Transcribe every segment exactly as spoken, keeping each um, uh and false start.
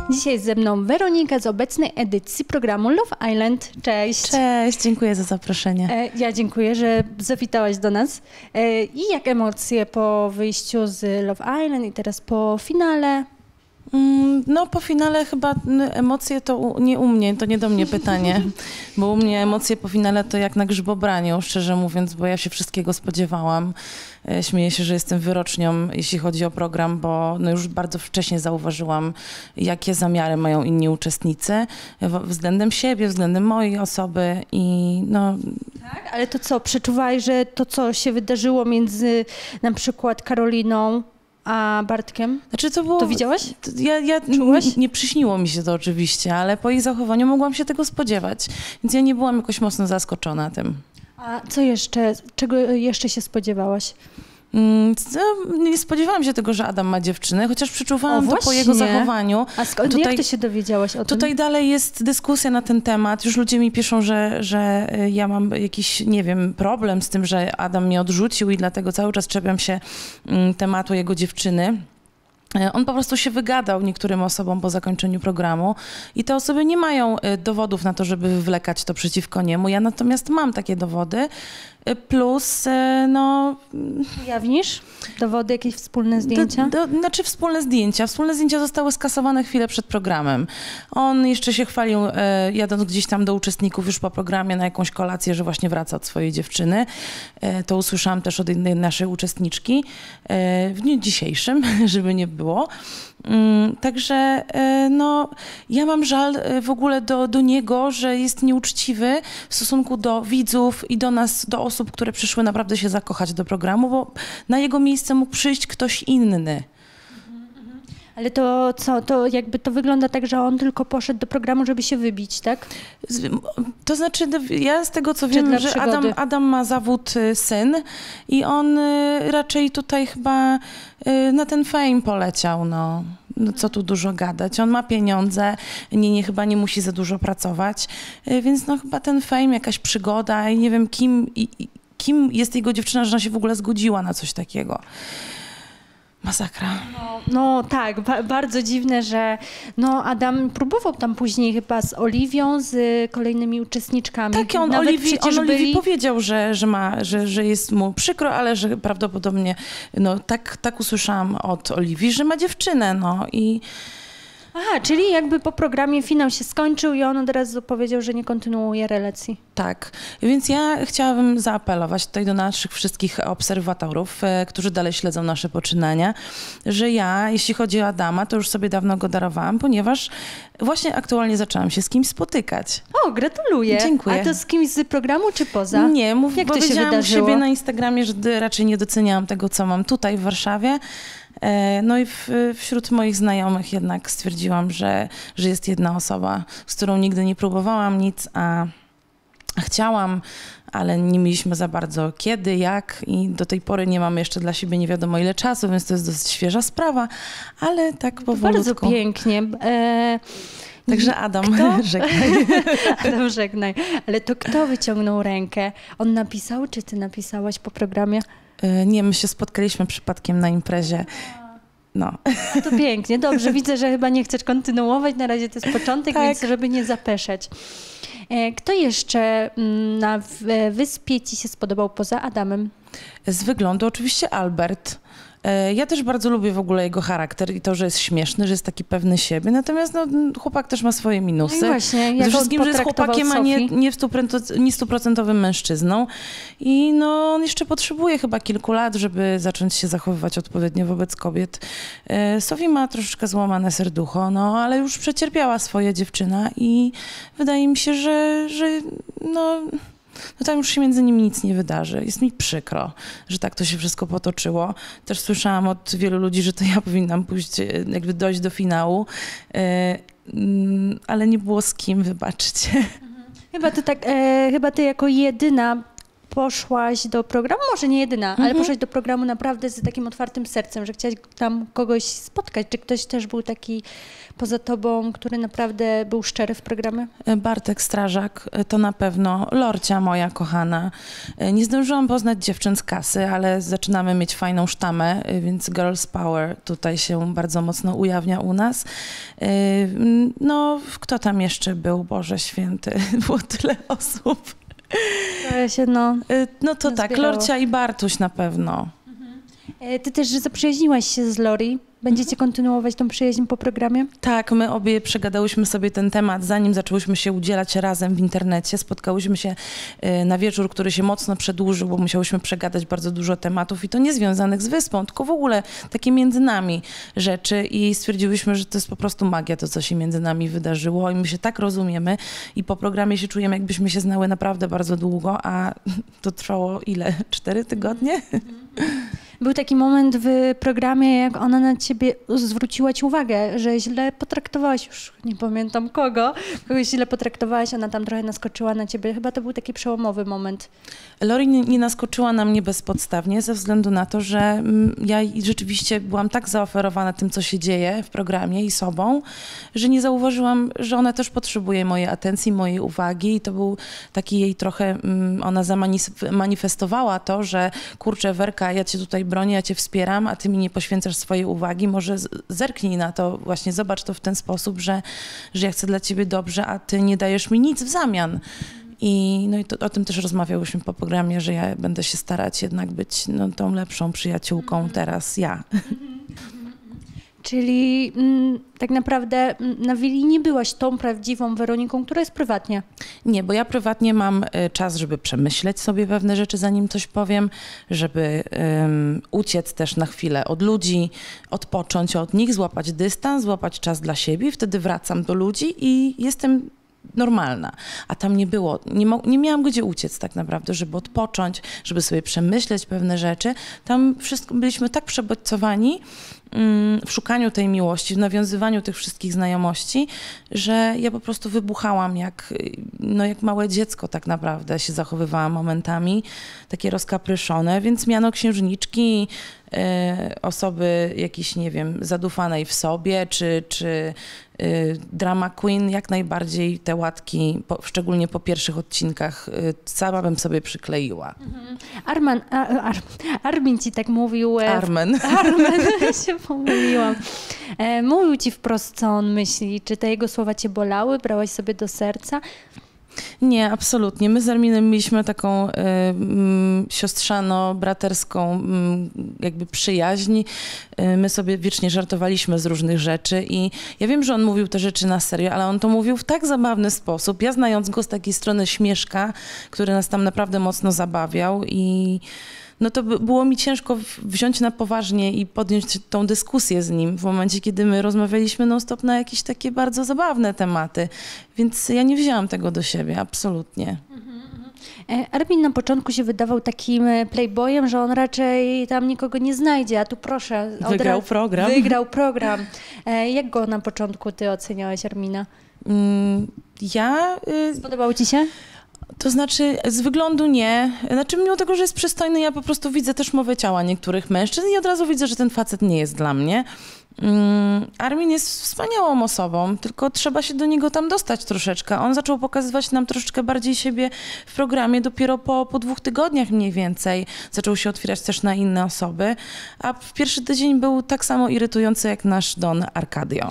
Dzisiaj ze mną Weronika z obecnej edycji programu Love Island. Cześć. Cześć, dziękuję za zaproszenie. E, ja dziękuję, że zawitałaś do nas. E, I jak emocje po wyjściu z Love Island i teraz po finale? No po finale chyba emocje to u, nie u mnie, to nie do mnie pytanie, bo u mnie emocje po finale to jak na grzybobraniu, szczerze mówiąc, bo ja się wszystkiego spodziewałam. Śmieję się, że jestem wyrocznią, jeśli chodzi o program, bo no już bardzo wcześnie zauważyłam, jakie zamiary mają inni uczestnicy względem siebie, względem mojej osoby i no... Tak, ale to co, przeczuwaj, że to co się wydarzyło między na przykład Karoliną a Bartkiem? Znaczy to było... To widziałaś? Ja, ja Czułaś? Nie przyśniło mi się to oczywiście, ale po ich zachowaniu mogłam się tego spodziewać, więc ja nie byłam jakoś mocno zaskoczona tym. A co jeszcze, czego jeszcze się spodziewałaś? Nie spodziewałam się tego, że Adam ma dziewczynę, chociaż przeczuwałam o, to po jego zachowaniu. A skąd, tutaj, jak ty się dowiedziałaś o tym? Tutaj dalej jest dyskusja na ten temat. Już ludzie mi piszą, że, że ja mam jakiś, nie wiem, problem z tym, że Adam mnie odrzucił i dlatego cały czas czepiam się tematu jego dziewczyny. On po prostu się wygadał niektórym osobom po zakończeniu programu i te osoby nie mają dowodów na to, żeby wywlekać to przeciwko niemu. Ja natomiast mam takie dowody, plus no... Ujawnisz dowody, jakieś wspólne zdjęcia? Do, do, znaczy wspólne zdjęcia. Wspólne zdjęcia zostały skasowane chwilę przed programem. On jeszcze się chwalił, e, jadąc gdzieś tam do uczestników już po programie na jakąś kolację, że właśnie wraca od swojej dziewczyny. E, to usłyszałam też od jednej naszej uczestniczki e, w dniu dzisiejszym, żeby nie było. Um, także e, no, ja mam żal w ogóle do, do niego, że jest nieuczciwy w stosunku do widzów i do nas, do osób, które przyszły naprawdę się zakochać do programu, bo na jego miejsce mógł przyjść ktoś inny. Ale to co, to jakby to wygląda tak, że on tylko poszedł do programu, żeby się wybić, tak? To znaczy, ja z tego co wiem, że Adam, Adam ma zawód syn i on raczej tutaj chyba na ten fame poleciał, no. No co tu dużo gadać. On ma pieniądze, nie, nie, chyba nie musi za dużo pracować, więc no chyba ten fame, jakaś przygoda i nie wiem kim, i, kim jest jego dziewczyna, że ona się w ogóle zgodziła na coś takiego. Masakra. No, no tak, ba bardzo dziwne, że no Adam próbował tam później chyba z Oliwią, z kolejnymi uczestniczkami. Tak, on Oliwii, on Oliwii byli... powiedział, że, że, ma, że, że jest mu przykro, ale że prawdopodobnie, no tak, tak usłyszałam od Oliwii, że ma dziewczynę, no i... Aha, czyli jakby po programie finał się skończył i on od razu powiedział, że nie kontynuuje relacji. Tak, więc ja chciałabym zaapelować tutaj do naszych wszystkich obserwatorów, e, którzy dalej śledzą nasze poczynania, że ja, jeśli chodzi o Adama, to już sobie dawno go darowałam, ponieważ właśnie aktualnie zaczęłam się z kimś spotykać. O, gratuluję. Dziękuję. A to z kimś z programu czy poza? Nie, mów, Jak to się powiedziałam wydarzyło? u siebie na Instagramie, że raczej nie doceniałam tego, co mam tutaj w Warszawie. No i w, wśród moich znajomych jednak stwierdziłam, że, że jest jedna osoba, z którą nigdy nie próbowałam nic, a chciałam, ale nie mieliśmy za bardzo kiedy, jak i do tej pory nie mamy jeszcze dla siebie nie wiadomo ile czasu, więc to jest dosyć świeża sprawa, ale tak powolutku. Bardzo pięknie. E Także Adam, kto? żegnaj. Adam, żegnaj. Ale to kto wyciągnął rękę? On napisał, czy ty napisałaś po programie? Nie, my się spotkaliśmy przypadkiem na imprezie. No. A to pięknie, dobrze. Widzę, że chyba nie chcesz kontynuować. Na razie to jest początek, tak. Więc żeby nie zapeszać. Kto jeszcze na wyspie ci się spodobał poza Adamem? Z wyglądu oczywiście Albert. Ja też bardzo lubię w ogóle jego charakter i to, że jest śmieszny, że jest taki pewny siebie, natomiast no, chłopak też ma swoje minusy. No i właśnie, jak Przede wszystkim, że jest chłopakiem, a nie, nie stuprocentowym mężczyzną. I no, on jeszcze potrzebuje chyba kilku lat, żeby zacząć się zachowywać odpowiednio wobec kobiet. Sofii ma troszeczkę złamane serducho, no, ale już przecierpiała swoje dziewczyna i wydaje mi się, że, że no... no tam już się między nimi nic nie wydarzy. Jest mi przykro, że tak to się wszystko potoczyło. Też słyszałam od wielu ludzi, że to ja powinnam pójść, jakby dojść do finału, ale nie było z kim, wybaczcie. Chyba ty, tak, e, chyba ty jako jedyna poszłaś do programu, może nie jedyna, Mhm. ale poszłaś do programu naprawdę z takim otwartym sercem, że chciałaś tam kogoś spotkać. Czy ktoś też był taki poza tobą, który naprawdę był szczery w programie? Bartek Strażak, to na pewno. Lorcia moja kochana. Nie zdążyłam poznać dziewczyn z kasy, ale zaczynamy mieć fajną sztamę, więc Girls Power tutaj się bardzo mocno ujawnia u nas. No, kto tam jeszcze był? Boże święty, było tyle osób. To się, no, no to tak, zbierało. Lorcia i Bartuś na pewno. Ty też zaprzyjaźniłaś się z Lori. Będziecie kontynuować tą przyjaźń po programie? Tak, my obie przegadałyśmy sobie ten temat, zanim zaczęłyśmy się udzielać razem w internecie. Spotkałyśmy się na wieczór, który się mocno przedłużył, bo musiałyśmy przegadać bardzo dużo tematów i to nie związanych z wyspą, tylko w ogóle takie między nami rzeczy i stwierdziłyśmy, że to jest po prostu magia, to co się między nami wydarzyło i my się tak rozumiemy i po programie się czujemy, jakbyśmy się znały naprawdę bardzo długo, a to trwało ile? Cztery tygodnie? Był taki moment w programie, jak ona na ciebie zwróciła ci uwagę, że źle potraktowałaś, już nie pamiętam kogo, kogoś źle potraktowałaś, ona tam trochę naskoczyła na ciebie. Chyba to był taki przełomowy moment. Lori nie, nie naskoczyła na mnie bezpodstawnie ze względu na to, że mm, ja rzeczywiście byłam tak zaoferowana tym, co się dzieje w programie i sobą, że nie zauważyłam, że ona też potrzebuje mojej atencji, mojej uwagi i to był taki jej trochę, mm, ona zamanifestowała to, że kurczę Werka, ja cię tutaj bronię, ja cię wspieram, a ty mi nie poświęcasz swojej uwagi, może zerknij na to, właśnie zobacz to w ten sposób, że, że ja chcę dla ciebie dobrze, a ty nie dajesz mi nic w zamian. I, no i to, o tym też rozmawiałyśmy po programie, że ja będę się starać jednak być no, tą lepszą przyjaciółką teraz ja. Czyli mm, tak naprawdę na Willi nie byłaś tą prawdziwą Weroniką, która jest prywatnie. Nie, bo ja prywatnie mam y, czas, żeby przemyśleć sobie pewne rzeczy, zanim coś powiem, żeby um, uciec też na chwilę od ludzi, odpocząć od nich, złapać dystans, złapać czas dla siebie. Wtedy wracam do ludzi i jestem normalna, a tam nie było, nie, mo- nie miałam gdzie uciec tak naprawdę, żeby odpocząć, żeby sobie przemyśleć pewne rzeczy. Tam wszystko, byliśmy tak przebodźcowani mm, w szukaniu tej miłości, w nawiązywaniu tych wszystkich znajomości, że ja po prostu wybuchałam jak, no jak małe dziecko tak naprawdę się zachowywałam momentami, takie rozkapryszone, więc miano księżniczki, y, osoby jakiejś, nie wiem, zadufanej w sobie, czy, czy drama queen, jak najbardziej te łatki, po, szczególnie po pierwszych odcinkach, sama bym sobie przykleiła. Mhm. Arman, a, Ar, Armin ci tak mówił. Armen. Armen, się pomyliłam. E, mówił ci wprost, co on myśli. Czy te jego słowa cię bolały? Brałaś sobie do serca? Nie, absolutnie. My z Arminem mieliśmy taką y, y, siostrzano-braterską y, jakby przyjaźń. Y, my sobie wiecznie żartowaliśmy z różnych rzeczy i ja wiem, że on mówił te rzeczy na serio, ale on to mówił w tak zabawny sposób. Ja znając go z takiej strony śmieszka, który nas tam naprawdę mocno zabawiał i no to było mi ciężko wziąć na poważnie i podjąć tą dyskusję z nim w momencie, kiedy my rozmawialiśmy non-stop na jakieś takie bardzo zabawne tematy. Więc ja nie wzięłam tego do siebie, absolutnie. Armin na początku się wydawał takim playboyem, że on raczej tam nikogo nie znajdzie, a tu proszę. Wygrał program. Wygrał program. Jak go na początku ty oceniałeś, Armina? Mm, ja... Y- Spodobał ci się? To znaczy, z wyglądu nie. Znaczy, mimo tego, że jest przystojny, ja po prostu widzę też mowę ciała niektórych mężczyzn i od razu widzę, że ten facet nie jest dla mnie. Um, Armin jest wspaniałą osobą, tylko trzeba się do niego tam dostać troszeczkę. On zaczął pokazywać nam troszeczkę bardziej siebie w programie dopiero po, po dwóch tygodniach mniej więcej. Zaczął się otwierać też na inne osoby, a w pierwszy tydzień był tak samo irytujący jak nasz Don Arcadio.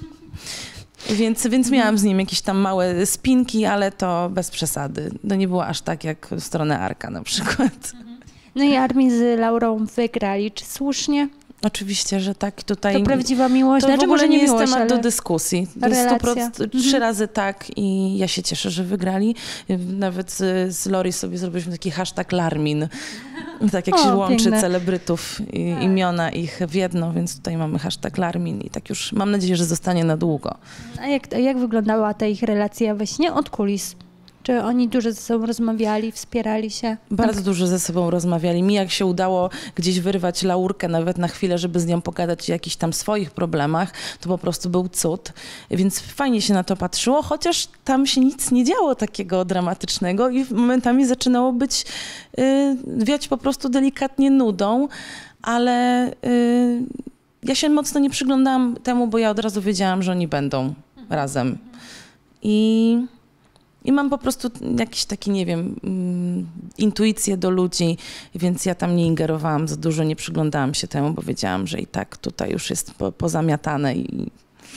Więc, więc miałam z nim jakieś tam małe spinki, ale to bez przesady. To nie było aż tak jak w stronę Arka na przykład. No i Armin z Laurą wygrali. Czy słusznie? Oczywiście, że tak. Tutaj to prawdziwa miłość. To znaczy, w ogóle może nie, nie jest miłość, temat ale do dyskusji. To jest sto procent, trzy razy tak i ja się cieszę, że wygrali. Nawet z, z Lori sobie zrobiliśmy taki hashtag Larmin. Tak jak o, się łączy piękne. celebrytów i tak. imiona ich w jedno, więc tutaj mamy hashtag Larmin i tak już mam nadzieję, że zostanie na długo. A jak, a jak wyglądała ta ich relacja we śnie od kulis? Czy oni dużo ze sobą rozmawiali, wspierali się? Bardzo dużo ze sobą rozmawiali. Mi jak się udało gdzieś wyrwać Laurkę nawet na chwilę, żeby z nią pogadać o jakichś tam swoich problemach, to po prostu był cud. Więc fajnie się na to patrzyło, chociaż tam się nic nie działo takiego dramatycznego i momentami zaczynało być, yy, wiać po prostu delikatnie nudą, ale yy, ja się mocno nie przyglądałam temu, bo ja od razu wiedziałam, że oni będą mhm. razem. I... I mam po prostu jakiś taki, nie wiem, mm, intuicję do ludzi, więc ja tam nie ingerowałam za dużo, nie przyglądałam się temu, bo wiedziałam, że i tak tutaj już jest po, pozamiatane. I...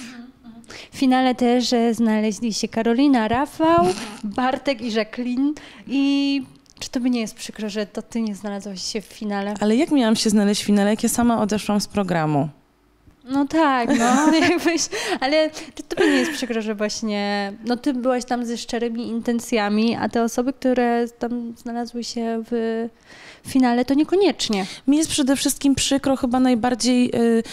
W finale też znaleźli się Karolina, Rafał, Bartek i Jacqueline. I czy to by nie jest przykro, że to ty nie znalazłaś się w finale? Ale jak miałam się znaleźć w finale, jak ja sama odeszłam z programu? No tak, no, jakbyś, ale czy to by nie jest przykro, że właśnie, no ty byłaś tam ze szczerymi intencjami, a te osoby, które tam znalazły się w finale, to niekoniecznie. Mi jest przede wszystkim przykro, chyba najbardziej y,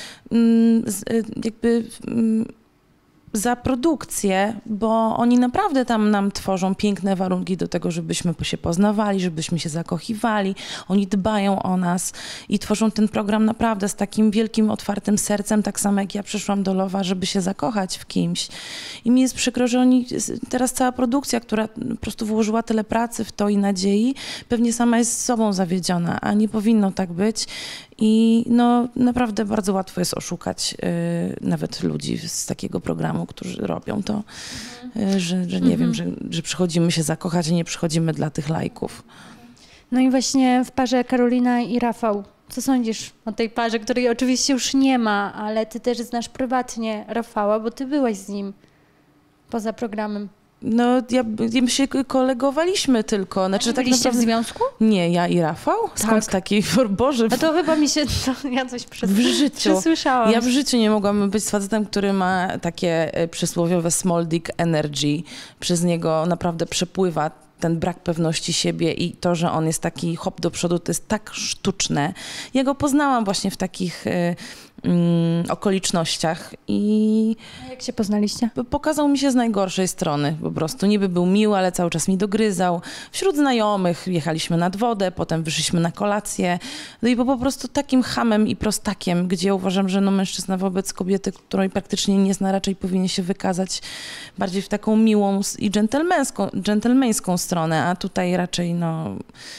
y, jakby y, za produkcję, bo oni naprawdę tam nam tworzą piękne warunki do tego, żebyśmy się poznawali, żebyśmy się zakochiwali. Oni dbają o nas i tworzą ten program naprawdę z takim wielkim, otwartym sercem, tak samo jak ja przyszłam do Lowa, żeby się zakochać w kimś. I mi jest przykro, że oni, teraz cała produkcja, która po prostu włożyła tyle pracy w to i nadziei, pewnie sama jest z sobą zawiedziona, a nie powinno tak być. I no naprawdę bardzo łatwo jest oszukać y, nawet ludzi z takiego programu, którzy robią to, y, że, że nie mhm. wiem, że, że przychodzimy się zakochać, a nie przychodzimy dla tych lajków. No i właśnie w parze Karolina i Rafał. Co sądzisz o tej parze, której oczywiście już nie ma, ale ty też znasz prywatnie Rafała, bo ty byłaś z nim poza programem. No, ja, ja my się kolegowaliśmy tylko. Znaczy, tak byliście naprawdę... w związku? Nie, ja i Rafał? Skąd tak. taki, Boże? A to chyba mi się, to ja coś przes... w życiu. przesłyszałam. Ja w życiu nie mogłam być z facetem, który ma takie przysłowiowe small dick energy. Przez niego naprawdę przepływa ten brak pewności siebie i to, że on jest taki hop do przodu, to jest tak sztuczne. Ja go poznałam właśnie w takich y, y, okolicznościach i... A jak się poznaliście? Pokazał mi się z najgorszej strony po prostu. Niby był miły, ale cały czas mi dogryzał. Wśród znajomych jechaliśmy nad wodę, potem wyszliśmy na kolację. No i był po prostu takim chamem i prostakiem, gdzie uważam, że no mężczyzna wobec kobiety, której praktycznie nie zna, raczej powinien się wykazać bardziej w taką miłą i dżentelmeńską, dżentelmeńską stronę, a tutaj raczej no...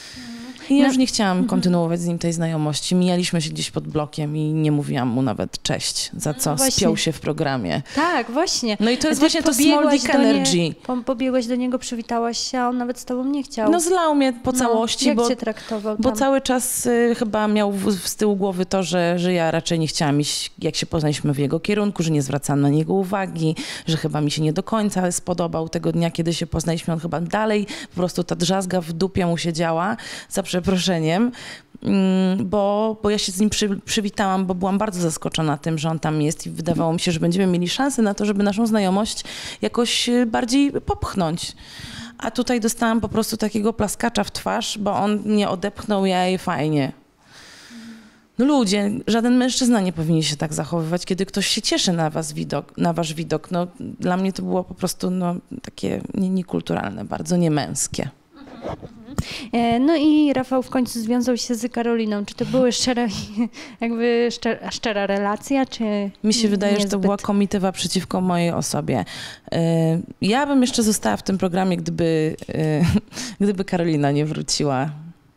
I ja już nie chciałam kontynuować z nim tej znajomości. Mijaliśmy się gdzieś pod blokiem i nie mówiłam mu nawet cześć, za co właśnie. spiął się w programie. Tak, właśnie. No i to jest właśnie to small dick energy. Nie, po, pobiegłaś do niego, przywitałaś się, a on nawet z tobą nie chciał. No zlał mnie po całości, no, jak bo, cię traktował bo tam? cały czas y, chyba miał w, z tyłu głowy to, że, że ja raczej nie chciałam iść, jak się poznaliśmy w jego kierunku, że nie zwracałam na niego uwagi, że chyba mi się nie do końca spodobał tego dnia, kiedy się poznaliśmy. On chyba dalej po prostu ta drzazga w dupie mu się działa, za przeproszeniem. Bo, bo ja się z nim przy, przywitałam, bo byłam bardzo zaskoczona tym, że on tam jest i wydawało mi się, że będziemy mieli szansę na to, żeby naszą znajomość jakoś bardziej popchnąć. A tutaj dostałam po prostu takiego plaskacza w twarz, bo on mnie odepchnął, ja jej fajnie. No ludzie, żaden mężczyzna nie powinien się tak zachowywać, kiedy ktoś się cieszy na was widok, na wasz widok. No, dla mnie to było po prostu no, takie nie, niekulturalne, bardzo niemęskie. No i Rafał w końcu związał się z Karoliną. Czy to była szczera, jakby szczera, szczera relacja, czy Mi się wydaje, niezbyt? że to była komitywa przeciwko mojej osobie. Ja bym jeszcze została w tym programie, gdyby, gdyby Karolina nie wróciła.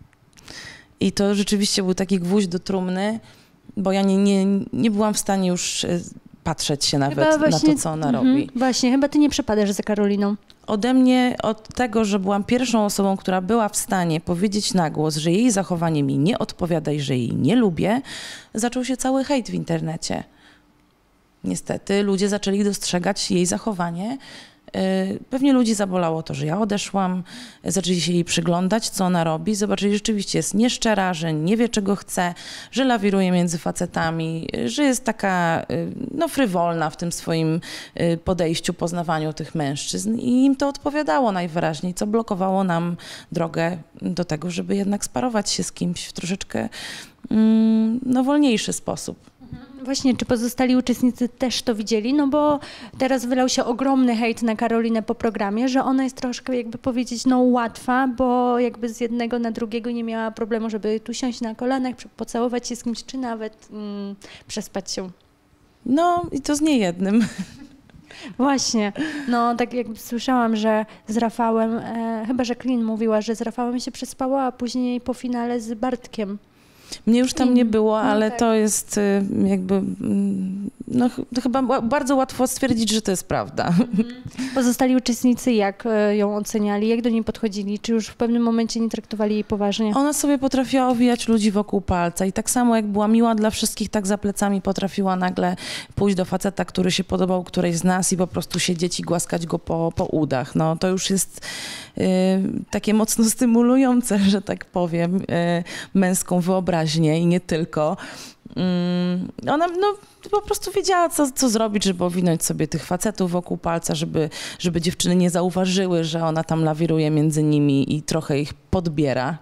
I to rzeczywiście był taki gwóźdź do trumny, bo ja nie, nie, nie byłam w stanie już patrzeć się nawet właśnie, na to, co ona mm-hmm, robi. Właśnie, chyba ty nie przepadasz za Karoliną. Ode mnie, od tego, że byłam pierwszą osobą, która była w stanie powiedzieć na głos, że jej zachowanie mi nie odpowiada i że jej nie lubię, zaczął się cały hejt w internecie. Niestety ludzie zaczęli dostrzegać jej zachowanie. Pewnie ludzi zabolało to, że ja odeszłam, zaczęli się jej przyglądać, co ona robi, zobaczyli, że rzeczywiście jest nieszczera, że nie wie, czego chce, że lawiruje między facetami, że jest taka no, frywolna w tym swoim podejściu, poznawaniu tych mężczyzn i im to odpowiadało najwyraźniej, co blokowało nam drogę do tego, żeby jednak sparować się z kimś w troszeczkę no, wolniejszy sposób. Właśnie, czy pozostali uczestnicy też to widzieli? No bo teraz wylał się ogromny hejt na Karolinę po programie, że ona jest troszkę, jakby powiedzieć, no łatwa, bo jakby z jednego na drugiego nie miała problemu, żeby tu siąść na kolanach, pocałować się z kimś, czy nawet mm, przespać się. No i to z niejednym. Właśnie, no tak jakby słyszałam, że z Rafałem, e, chyba Jacqueline mówiła, że z Rafałem się przespała, a później po finale z Bartkiem. Mnie już tam nie było, ale no tak. to jest y, jakby, mm, no ch- chyba ła- bardzo łatwo stwierdzić, że to jest prawda. Pozostali uczestnicy jak e, ją oceniali, jak do niej podchodzili, czy już w pewnym momencie nie traktowali jej poważnie? Ona sobie potrafiła owijać ludzi wokół palca i tak samo jak była miła dla wszystkich, tak za plecami potrafiła nagle pójść do faceta, który się podobał którejś z nas i po prostu siedzieć i głaskać go po, po udach. No to już jest y, takie mocno stymulujące, że tak powiem, y, męską wyobraźnię i nie tylko. Mm, ona no, po prostu wiedziała, co, co zrobić, żeby owinąć sobie tych facetów wokół palca, żeby, żeby dziewczyny nie zauważyły, że ona tam lawiruje między nimi i trochę ich podbiera.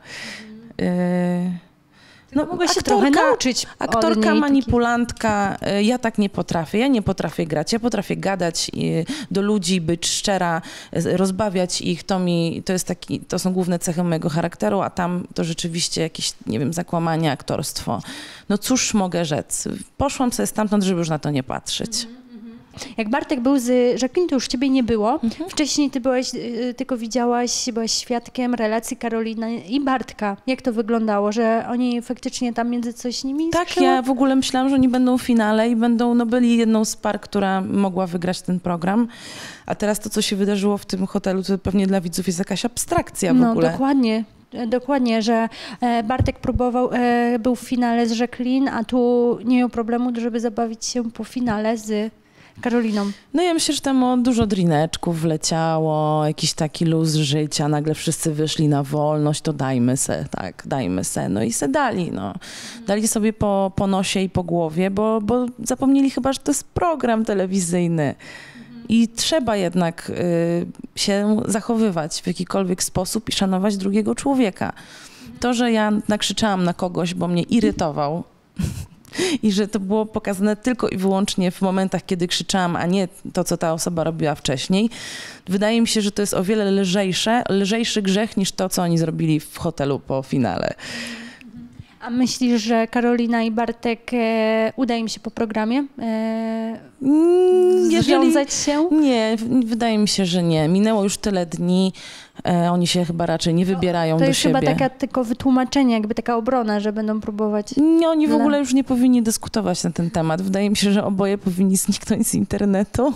Y, No, mogłaś się trochę nauczyć od Aktorka, niej, manipulantka, y, ja tak nie potrafię, ja nie potrafię grać, ja potrafię gadać y, do ludzi, być szczera, y, rozbawiać ich, to mi, to jest taki, to są główne cechy mojego charakteru, a tam to rzeczywiście jakieś, nie wiem, zakłamanie, aktorstwo. No cóż mogę rzec, poszłam sobie stamtąd, żeby już na to nie patrzeć. Jak Bartek był z Jacqueline, to już ciebie nie było. Mhm. Wcześniej ty byłaś, y, tylko widziałaś, byłaś świadkiem relacji Karoliny i Bartka. Jak to wyglądało, że oni faktycznie tam między coś nimi Tak, skrzyło? ja w ogóle myślałam, że oni będą w finale i będą, no byli jedną z par, która mogła wygrać ten program. A teraz to, co się wydarzyło w tym hotelu, to pewnie dla widzów jest jakaś abstrakcja w no, ogóle. No dokładnie. Dokładnie, że Bartek próbował, był w finale z Jacqueline, a tu nie miał problemu, żeby zabawić się po finale z Karoliną. No ja myślę, że tam o dużo drineczków wleciało, jakiś taki luz życia, nagle wszyscy wyszli na wolność, to dajmy se, tak, dajmy se. No i se dali, no. Dali sobie po, po nosie i po głowie, bo, bo zapomnieli chyba, że to jest program telewizyjny. I trzeba jednak y, się zachowywać w jakikolwiek sposób i szanować drugiego człowieka. To, że ja nakrzyczałam na kogoś, bo mnie irytował, i że to było pokazane tylko i wyłącznie w momentach, kiedy krzyczałam, a nie to, co ta osoba robiła wcześniej. Wydaje mi się, że to jest o wiele lżejsze, lżejszy grzech niż to, co oni zrobili w hotelu po finale. A myślisz, że Karolina i Bartek e, uda im się po programie e, Jeżeli, związać się? Nie, wydaje mi się, że nie. Minęło już tyle dni, e, oni się chyba raczej nie wybierają to do siebie. To jest chyba taka tylko wytłumaczenie, jakby taka obrona, że będą próbować. Nie, oni w dla... ogóle już nie powinni dyskutować na ten temat. Wydaje mi się, że oboje powinni zniknąć z internetu.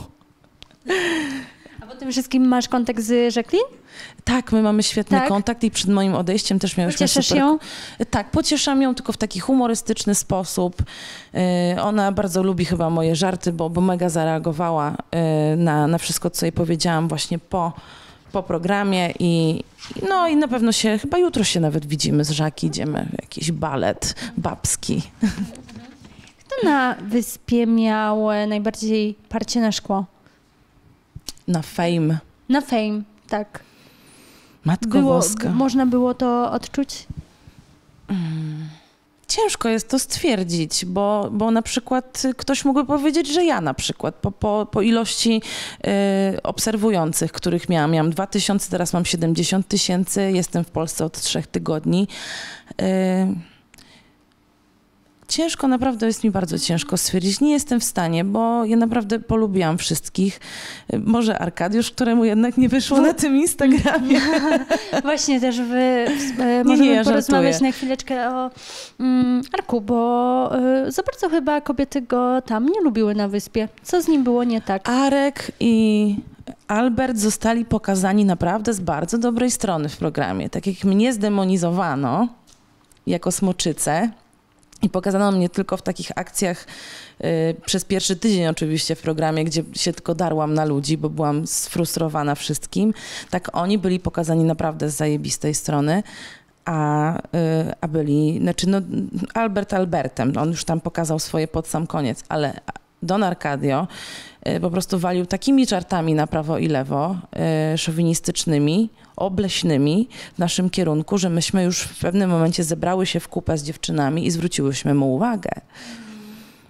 A po tym wszystkim masz kontakt z Jacqueline? Tak, my mamy świetny tak? kontakt i przed moim odejściem też miałyśmy Pocieszasz super... ją? Tak, pocieszam ją, tylko w taki humorystyczny sposób. Yy, ona bardzo lubi chyba moje żarty, bo, bo mega zareagowała yy, na, na wszystko, co jej powiedziałam właśnie po, po programie i no i na pewno się, chyba jutro się nawet widzimy z Żaki, idziemy w jakiś balet babski. Kto na wyspie miał najbardziej parcie na szkło? Na Fame. Na Fame, tak. Matko było, Boska. Można było to odczuć? Hmm. Ciężko jest to stwierdzić, bo, bo na przykład ktoś mógłby powiedzieć, że ja na przykład po, po, po ilości y, obserwujących, których miałam, miałam dwa tysiące, teraz mam siedemdziesiąt tysięcy, jestem w Polsce od trzech tygodni. Y, Ciężko, naprawdę jest mi bardzo ciężko stwierdzić. Nie jestem w stanie, bo ja naprawdę polubiłam wszystkich. Może Arkadiusz, któremu jednak nie wyszło na tym Instagramie. Właśnie też wy, e, możemy nie, ja porozmawiać żartuję. na chwileczkę o mm, Arku, bo e, za bardzo chyba kobiety go tam nie lubiły na wyspie. Co z nim było nie tak? Arek i Albert zostali pokazani naprawdę z bardzo dobrej strony w programie. Tak jak mnie zdemonizowano jako smoczycę, i pokazano mnie tylko w takich akcjach y, przez pierwszy tydzień oczywiście w programie, gdzie się tylko darłam na ludzi, bo byłam sfrustrowana wszystkim. Tak oni byli pokazani naprawdę z zajebistej strony, a, y, a byli, znaczy no Albert Albertem, on już tam pokazał swoje pod sam koniec, ale Don Arcadio y, po prostu walił takimi żartami na prawo i lewo, y, szowinistycznymi, obleśnymi w naszym kierunku, że myśmy już w pewnym momencie zebrały się w kupę z dziewczynami i zwróciłyśmy mu uwagę.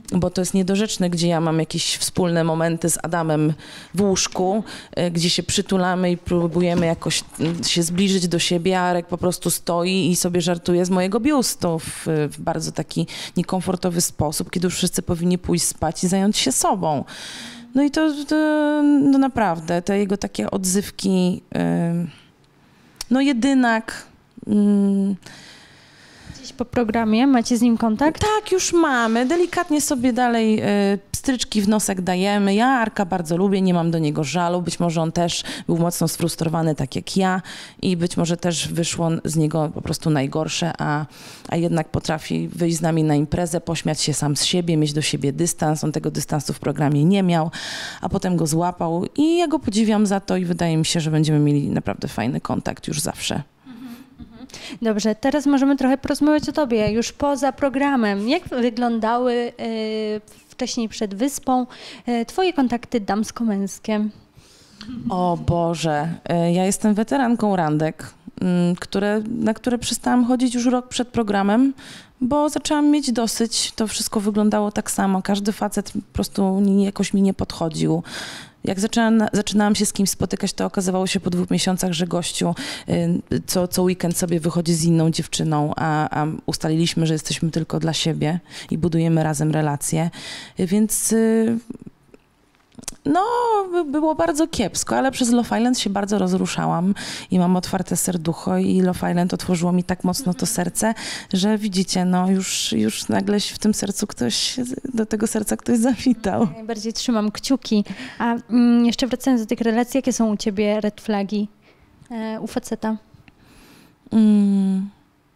bo to jest niedorzeczne, gdzie ja mam jakieś wspólne momenty z Adamem w łóżku, gdzie się przytulamy i próbujemy jakoś się zbliżyć do siebie, a Arek po prostu stoi i sobie żartuje z mojego biustu w, w bardzo taki niekomfortowy sposób, kiedy już wszyscy powinni pójść spać i zająć się sobą. No i to, to no naprawdę, te jego takie odzywki, yy, no jedynak... Yy, po programie? Macie z nim kontakt? Tak, już mamy. Delikatnie sobie dalej y, stryczki w nosek dajemy. Ja Arka bardzo lubię, nie mam do niego żalu. Być może on też był mocno sfrustrowany, tak jak ja i być może też wyszło z niego po prostu najgorsze, a, a jednak potrafi wyjść z nami na imprezę, pośmiać się sam z siebie, mieć do siebie dystans. On tego dystansu w programie nie miał, a potem go złapał i ja go podziwiam za to i wydaje mi się, że będziemy mieli naprawdę fajny kontakt już zawsze. Dobrze, teraz możemy trochę porozmawiać o tobie, już poza programem. Jak wyglądały y, wcześniej przed Wyspą y, twoje kontakty damsko-męskie? O Boże, y, ja jestem weteranką randek, y, które, na które przestałam chodzić już rok przed programem, bo zaczęłam mieć dosyć. To wszystko wyglądało tak samo. Każdy facet po prostu nie, jakoś mi nie podchodził. Jak zaczęłam, zaczynałam się z kimś spotykać, to okazywało się po dwóch miesiącach, że gościu y, co, co weekend sobie wychodzi z inną dziewczyną, a, a ustaliliśmy, że jesteśmy tylko dla siebie i budujemy razem relacje. Y, więc y, no, było bardzo kiepsko, ale przez Love Island się bardzo rozruszałam i mam otwarte serducho i Love Island otworzyło mi tak mocno to serce, że widzicie, no już, już nagle w tym sercu ktoś, do tego serca ktoś zawitał. Najbardziej trzymam kciuki. A mm, jeszcze wracając do tych relacji, jakie są u ciebie red flagi e, u faceta? Mm.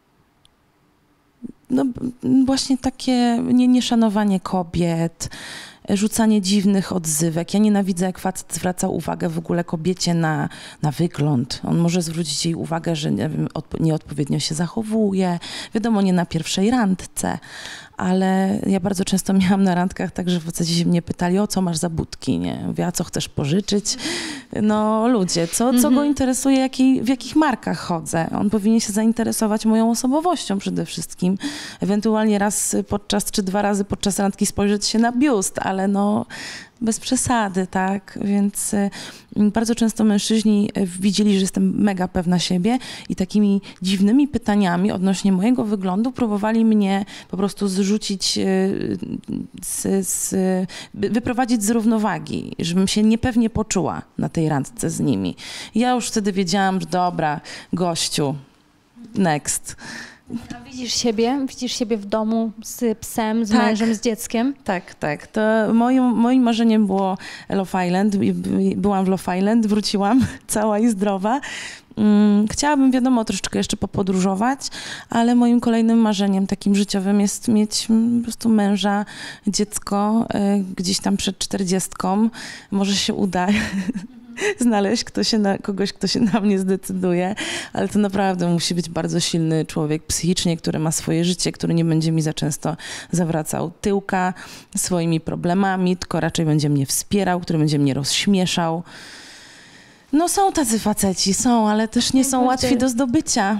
No właśnie takie nie, nieszanowanie kobiet, rzucanie dziwnych odzywek. Ja nienawidzę, jak facet zwraca uwagę w ogóle kobiecie na, na wygląd. On może zwrócić jej uwagę, że nie wiem, odpo- nieodpowiednio się zachowuje. Wiadomo, nie na pierwszej randce, ale ja bardzo często miałam na randkach tak, że faceci się mnie pytali, o co masz za budki, nie? Mówię, a co chcesz pożyczyć? No ludzie, co, co go interesuje, jakiej, w jakich markach chodzę? On powinien się zainteresować moją osobowością przede wszystkim. Ewentualnie raz podczas, czy dwa razy podczas randki spojrzeć się na biust, ale no bez przesady, tak? Więc y, bardzo często mężczyźni widzieli, że jestem mega pewna siebie i takimi dziwnymi pytaniami odnośnie mojego wyglądu próbowali mnie po prostu zrzucić, y, z, z, wyprowadzić z równowagi, żebym się niepewnie poczuła na tej randce z nimi. Ja już wtedy wiedziałam, że dobra, gościu, next. A widzisz siebie? Widzisz siebie w domu z psem, z tak. mężem, z dzieckiem? Tak, tak. To moim, moim marzeniem było Love Island. Byłam w Love Island, wróciłam cała i zdrowa. Chciałabym, wiadomo, troszeczkę jeszcze popodróżować, ale moim kolejnym marzeniem takim życiowym jest mieć po prostu męża, dziecko gdzieś tam przed czterdziestką. Może się uda znaleźć kto się na, kogoś, kto się na mnie zdecyduje, ale to naprawdę musi być bardzo silny człowiek psychicznie, który ma swoje życie, który nie będzie mi za często zawracał tyłka swoimi problemami, tylko raczej będzie mnie wspierał, który będzie mnie rozśmieszał. No są tacy faceci, są, ale też nie są łatwi do zdobycia.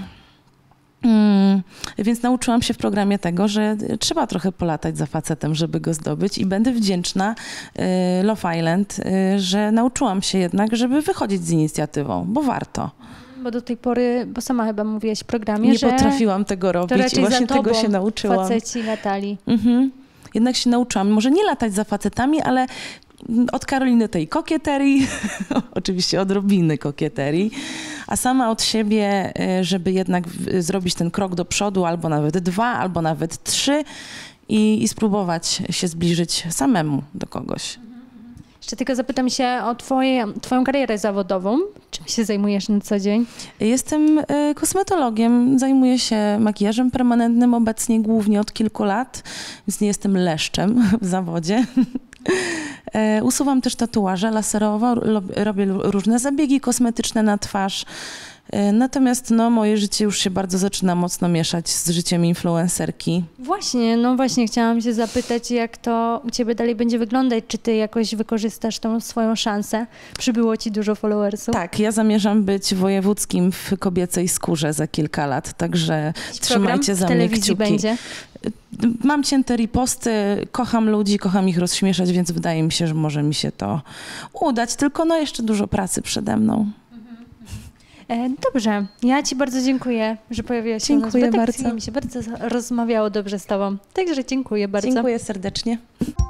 Hmm. Więc nauczyłam się w programie tego, że trzeba trochę polatać za facetem, żeby go zdobyć i będę wdzięczna y, Love Island, y, że nauczyłam się jednak, żeby wychodzić z inicjatywą, bo warto. Bo do tej pory, bo sama chyba mówiłaś w programie, nie że potrafiłam tego robić i właśnie tego się nauczyłam. Faceci latali. Mhm. Jednak się nauczyłam, może nie latać za facetami, ale od Karoliny tej kokieterii, oczywiście odrobiny kokieterii, a sama od siebie, żeby jednak zrobić ten krok do przodu, albo nawet dwa, albo nawet trzy i, i spróbować się zbliżyć samemu do kogoś. Jeszcze tylko zapytam się o twoje, twoją karierę zawodową. Czym się zajmujesz na co dzień? Jestem y, kosmetologiem, zajmuję się makijażem permanentnym obecnie głównie od kilku lat, więc nie jestem leszczem w zawodzie. E, usuwam też tatuaże laserowo, robię różne zabiegi kosmetyczne na twarz. Natomiast no, moje życie już się bardzo zaczyna mocno mieszać z życiem influencerki. Właśnie, no właśnie chciałam się zapytać, jak to u ciebie dalej będzie wyglądać, czy ty jakoś wykorzystasz tą swoją szansę? Przybyło ci dużo followersów? Tak, ja zamierzam być wojewódzkim w kobiecej skórze za kilka lat, także trzymajcie za mnie kciuki. Będzie? Mam cięte riposty, kocham ludzi, kocham ich rozśmieszać, więc wydaje mi się, że może mi się to udać, tylko no jeszcze dużo pracy przede mną. Dobrze, ja ci bardzo dziękuję, że pojawiłaś się Dziękuję u nas w redakcji. bardzo. Mi się bardzo rozmawiało dobrze z tobą, także dziękuję bardzo. Dziękuję serdecznie.